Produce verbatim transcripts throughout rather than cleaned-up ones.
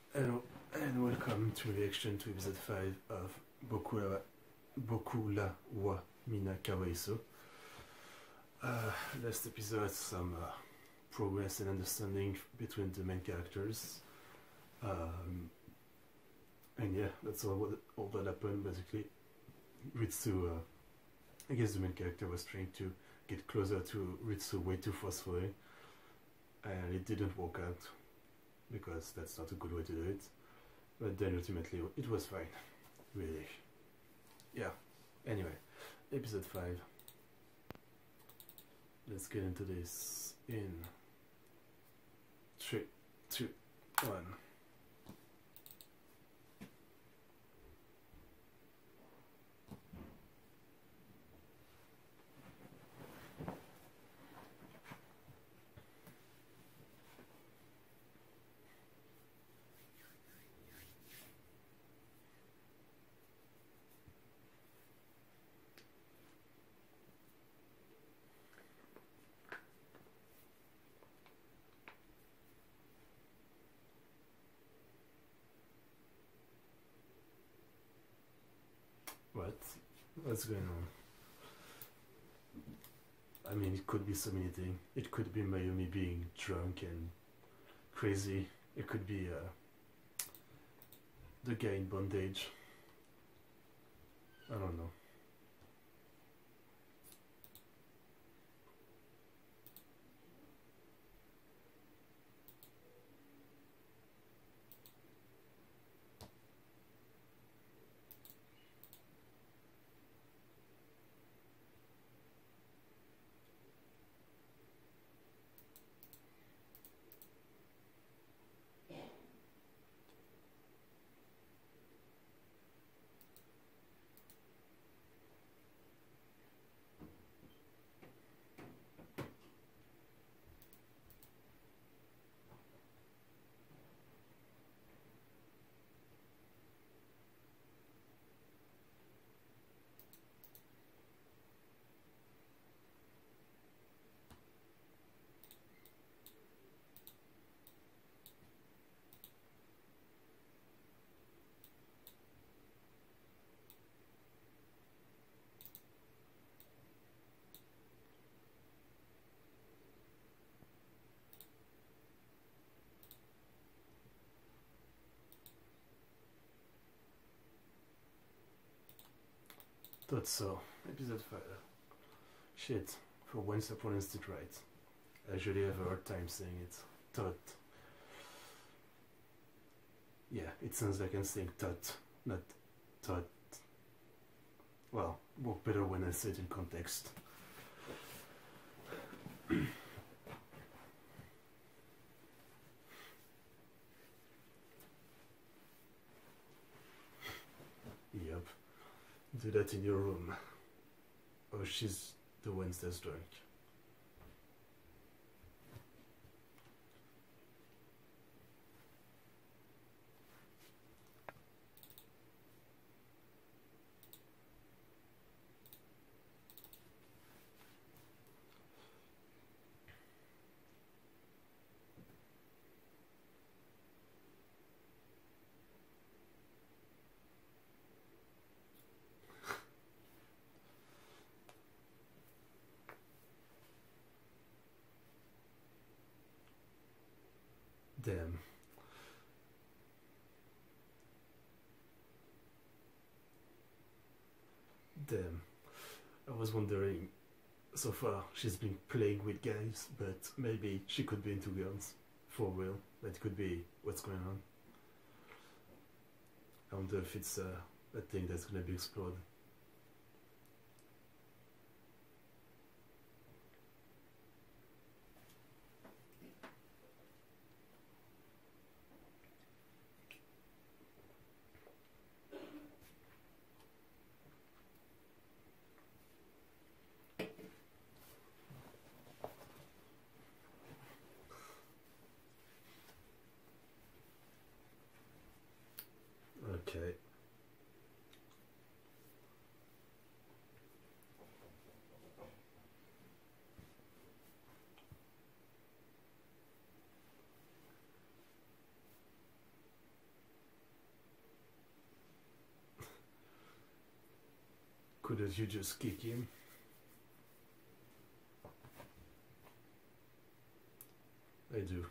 Hello and welcome to reaction to episode five of Bokura, Bokura wa Minna Kawai. Uh, last episode, some uh, progress and understanding between the main characters. Um, and yeah, that's all, what, all that happened basically. Ritsu, uh, I guess the main character was trying to get closer to Ritsu way too forcefully, and it didn't work out because that's not a good way to do it. But then ultimately it was fine, really. Yeah, anyway, episode five. Let's get into this in three, two, one. What? What's going on? I mean, it could be so many things. It could be Mayumi being drunk and crazy. It could be uh, the guy in bondage. I don't know. Thought so. Episode five. Shit. For once I pronounced it right. I usually have a hard time saying it. Thought. Yeah, it sounds like I'm saying thought, not thought. Well, work better when I say it in context. Yup. Do that in your room. Or she's the one that's drunk. Damn. Damn. I was wondering, so far she's been playing with guys, but maybe she could be into girls. For real. That could be what's going on. I wonder if it's uh, a thing that's gonna be explored. Okay. couldn't you just kick him? I do.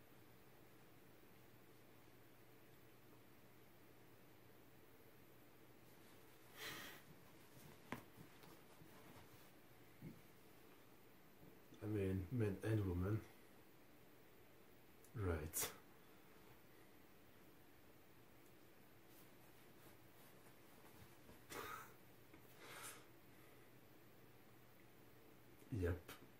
I mean, men and women. Right. Yep.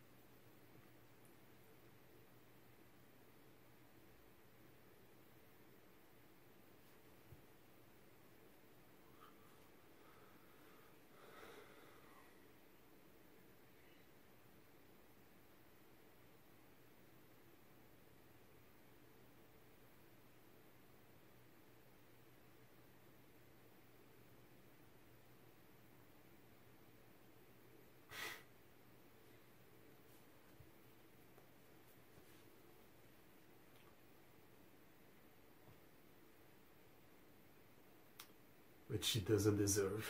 Which she doesn't deserve.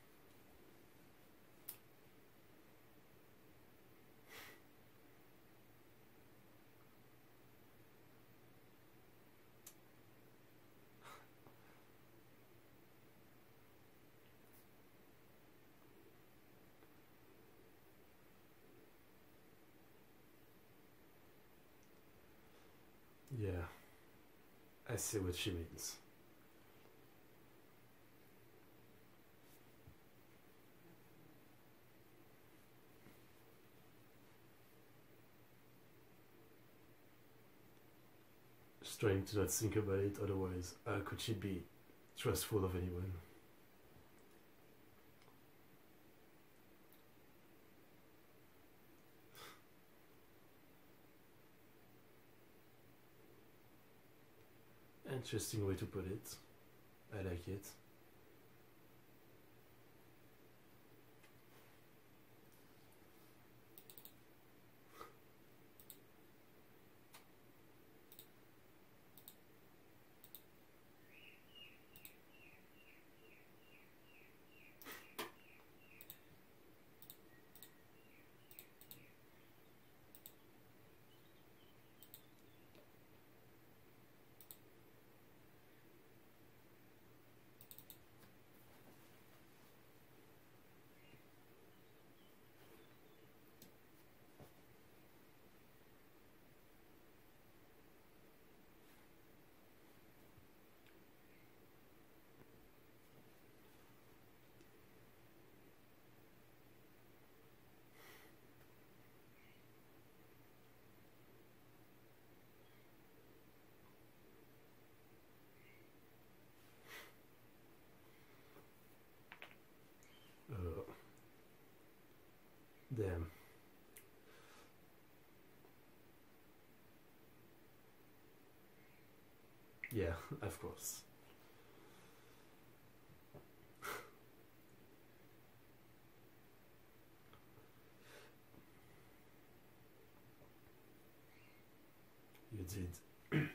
Yeah, I see what she means. Just trying to not think about it, otherwise, how could she be trustful of anyone? Interesting way to put it. I like it. Uh, damn. Yeah, of course. You did.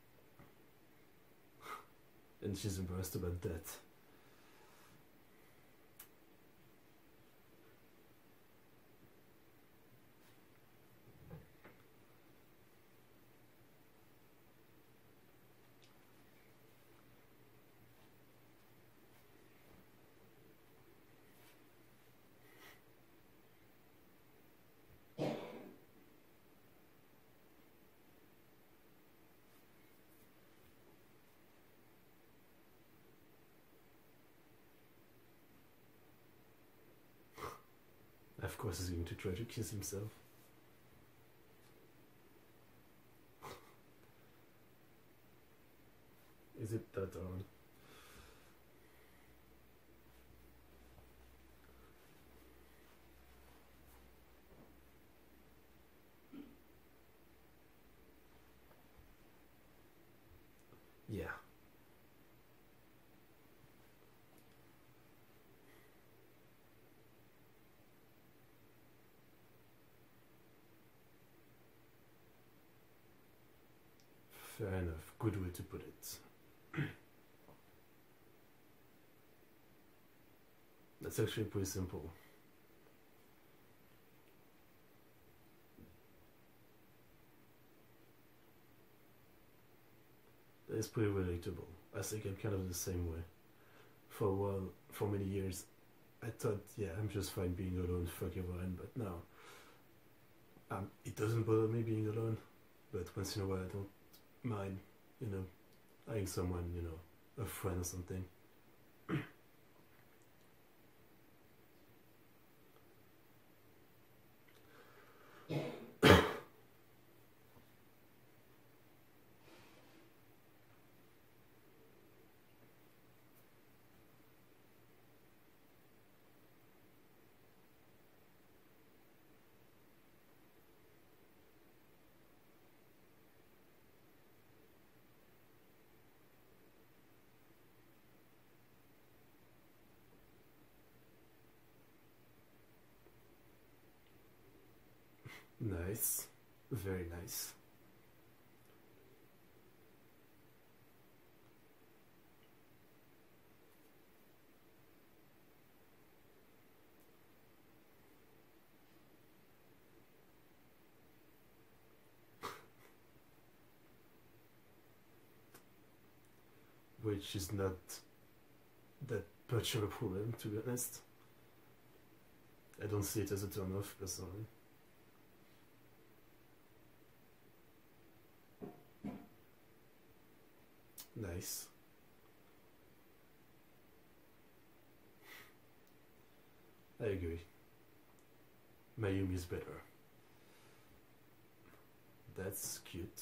And she's embarrassed about that. Of course he's going to try to kiss himself. Is it that hard? Yeah. Fair enough. Good way to put it. That's actually pretty simple. That is pretty relatable. I think I'm kind of the same way. For a while, for many years, I thought, yeah, I'm just fine being alone, fuck everyone, but now, um, it doesn't bother me being alone, but once in a while I don't mind, you know, having someone, you know, a friend or something. Nice. Very nice. Which is not that much of a problem, to be honest. I don't see it as a turn off, personally. Nice. I agree. Mayumi is better. That's cute.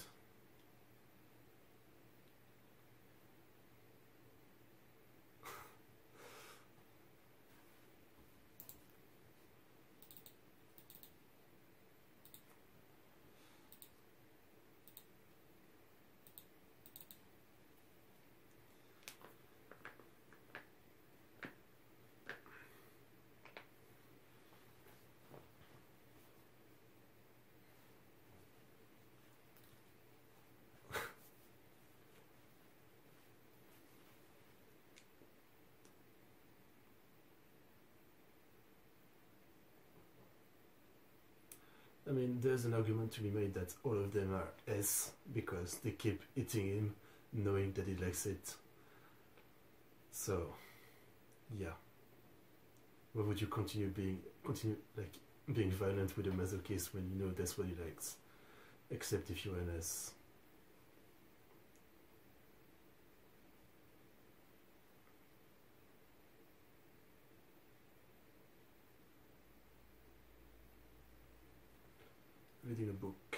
I mean, there's an argument to be made that all of them are S because they keep eating him, knowing that he likes it. So, yeah. Why would you continue being continue like being violent with a masochist when you know that's what he likes? Except if you're an S. Reading a book.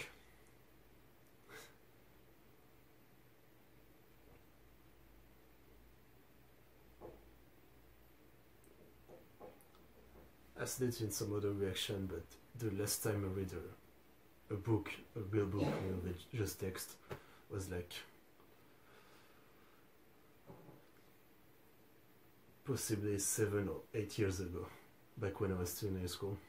I said it in some other reaction, but the last time I read a, a book, a real book, you know, with just text, was like possibly seven or eight years ago, back when I was still in high school.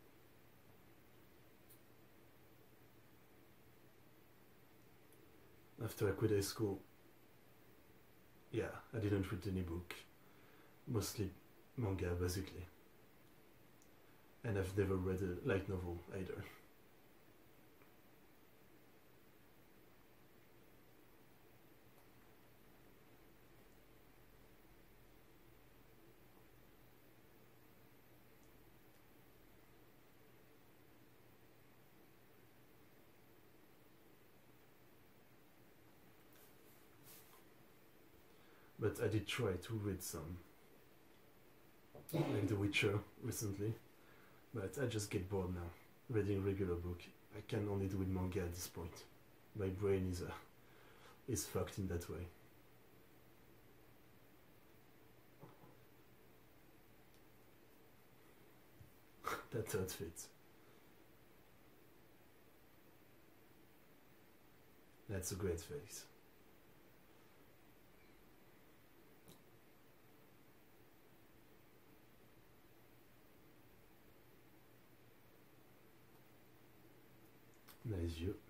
After I quit high school, yeah, I didn't read any book, mostly manga basically. And I've never read a light novel either. But I did try to read some, like The Witcher recently, but I just get bored now. Reading a regular book, I can only do with manga at this point. My brain is uh, is fucked in that way. That outfit. That's a great face. Nice view.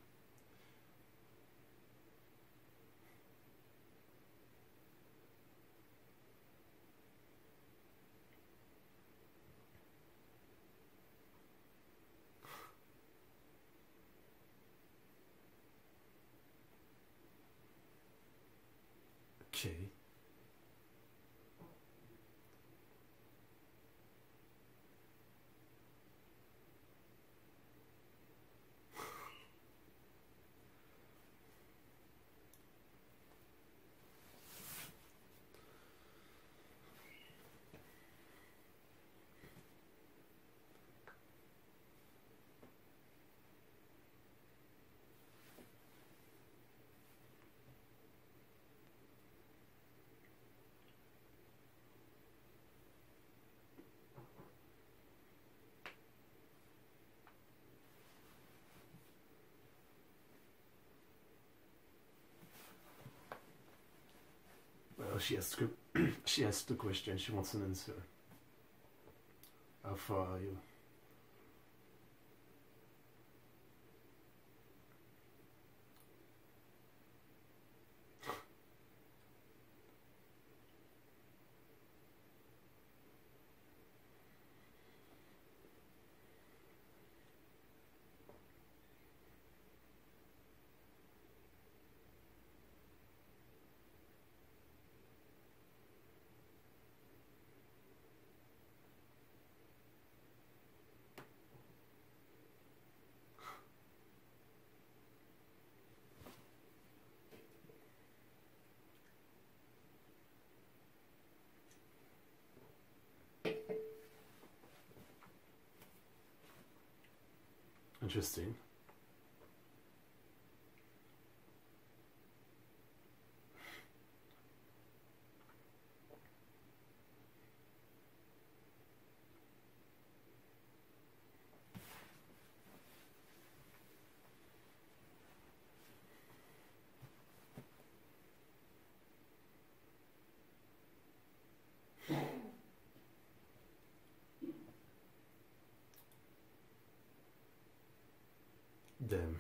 she asked she asked the question. She wants an answer. How far are you? Interesting. Damn.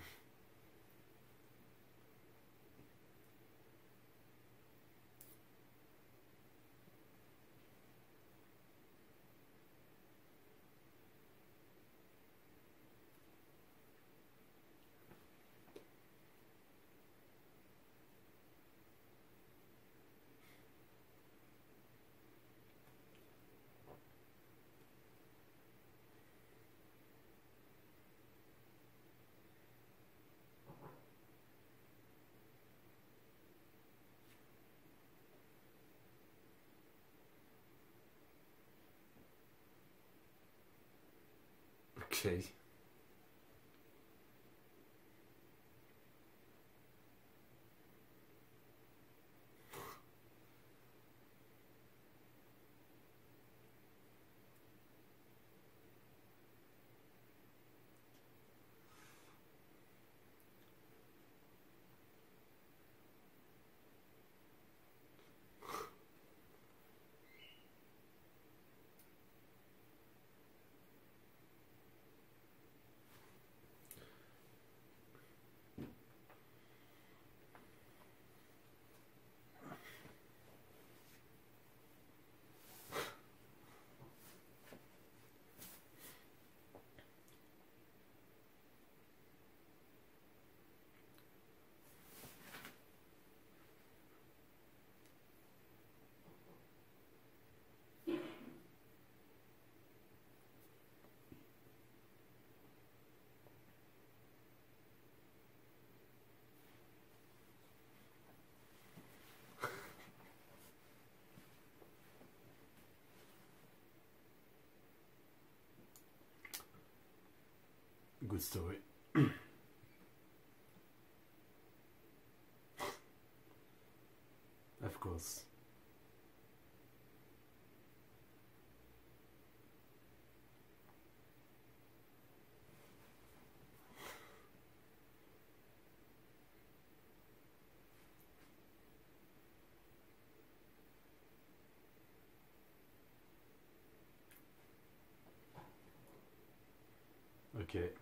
Okay. Good story. Of course. Okay.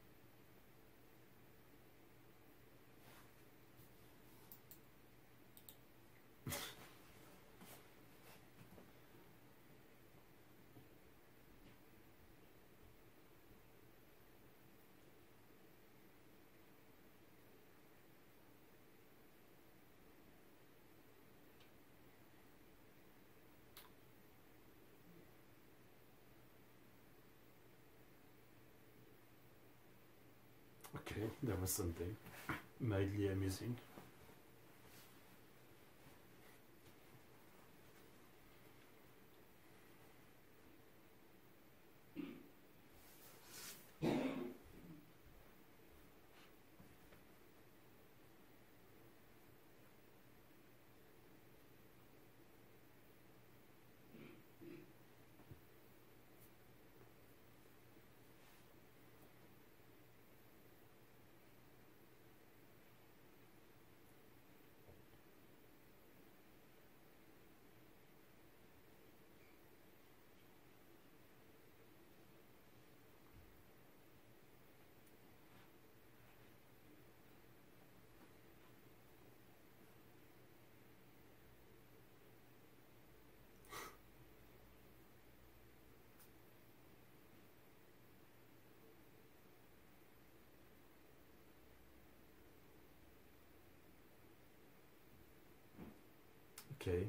Okay, that was something mildly amusing. Okay.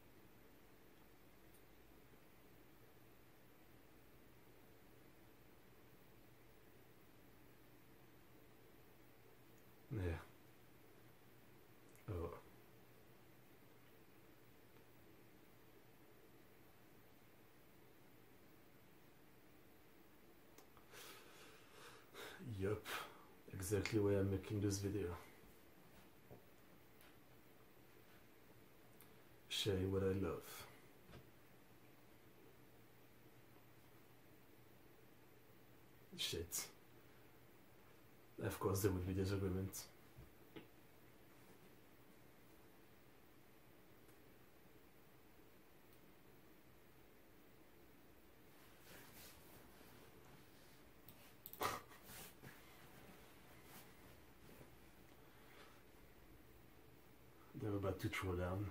Yeah. Oh. Yup. Exactly why I'm making this video. Sharing what I love. Shit. Of course there would be disagreement. They're about to throw down.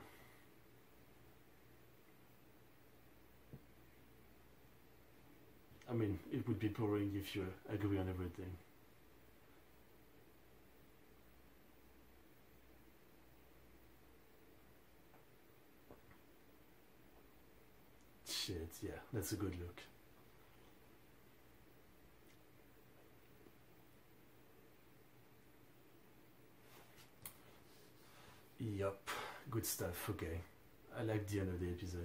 I mean, it would be boring if you agree on everything. Shit, yeah, that's a good look. Yup, good stuff, okay. I like the end of the episode.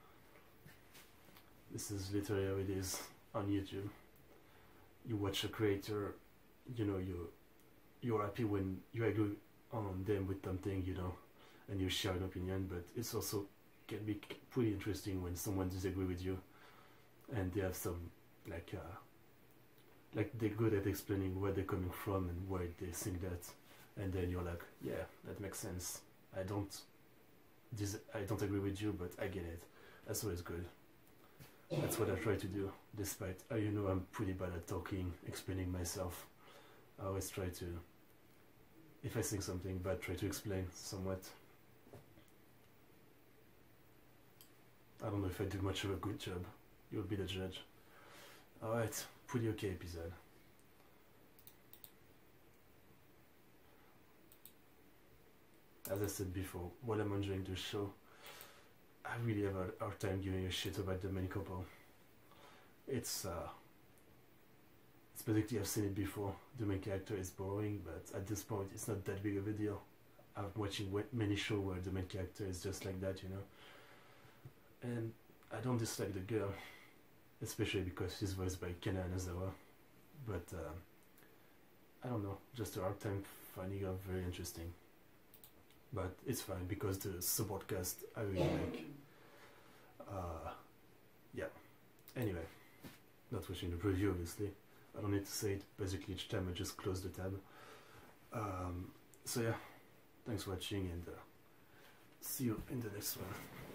This is literally how it is on YouTube. You watch a creator, you know, you, you're happy when you agree on them with something, you know, and you share an opinion, but it's also can be pretty interesting when someone disagree with you and they have some, like, uh, like they're good at explaining where they're coming from and why they think that, and then you're like, yeah, that makes sense. I don't, dis I don't agree with you, but I get it. That's always good. That's what I try to do, despite, uh, you know, I'm pretty bad at talking, explaining myself. I always try to, if I think something bad, try to explain somewhat. I don't know if I do much of a good job. You'll be the judge. Alright, pretty okay episode. As I said before, while I'm enjoying the show, I really have a hard time giving a shit about the main couple. It's, uh, it's basically, I've seen it before. The main character is boring, but at this point, it's not that big of a deal. I'm watching many shows where the main character is just like that, you know. And I don't dislike the girl, especially because she's voiced by Kenna Anazawa. But uh, I don't know, just a hard time finding her very interesting. But it's fine because the support cast I really like. Uh, yeah. Anyway, not watching the preview obviously. I don't need to say it. Basically each time I just close the tab. Um, so yeah, thanks for watching and uh, see you in the next one.